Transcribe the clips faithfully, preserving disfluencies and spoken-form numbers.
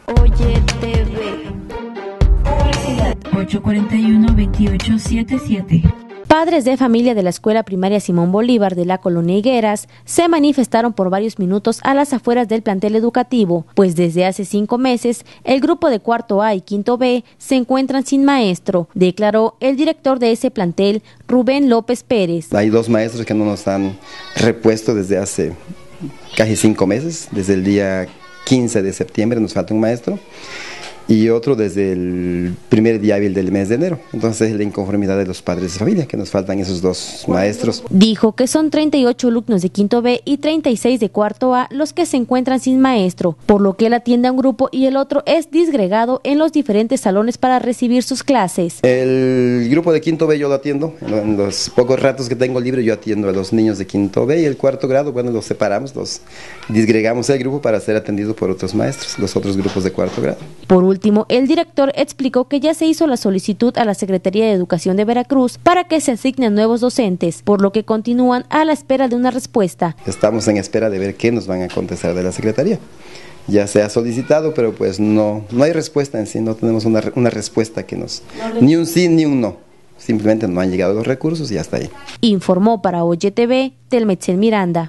Oye T V. Publicidad. ocho cuarenta y uno, veintiocho setenta y siete. Padres de familia de la Escuela Primaria Simón Bolívar de la Colonia Higueras se manifestaron por varios minutos a las afueras del plantel educativo, pues desde hace cinco meses el grupo de cuarto A y quinto B se encuentran sin maestro, declaró el director de ese plantel, Rubén López Pérez. Hay dos maestros que no nos han repuesto desde hace casi cinco meses, desde el día quince de septiembre nos falta un maestro, y otro desde el primer día hábil del mes de enero. Entonces es la inconformidad de los padres de familia, que nos faltan esos dos maestros. Dijo que son treinta y ocho alumnos de quinto B y treinta y seis de cuarto A los que se encuentran sin maestro, por lo que él atiende a un grupo y el otro es disgregado en los diferentes salones para recibir sus clases. El grupo de quinto B yo lo atiendo, en los pocos ratos que tengo libre yo atiendo a los niños de quinto B, y el cuarto grado, bueno, los separamos, los disgregamos el grupo para ser atendido por otros maestros, los otros grupos de cuarto grado. Por último, el director explicó que ya se hizo la solicitud a la Secretaría de Educación de Veracruz para que se asignen nuevos docentes, por lo que continúan a la espera de una respuesta. Estamos en espera de ver qué nos van a contestar de la Secretaría. Ya se ha solicitado, pero pues no, no hay respuesta en sí, no tenemos una, una respuesta que nos... Ni un sí ni un no, simplemente no han llegado los recursos y hasta ahí. Informó para Oye T V, Telmetzen Miranda.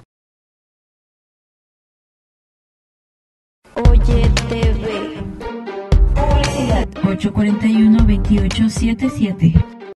Oye T V. ocho cuarenta y uno, veintiocho setenta y siete.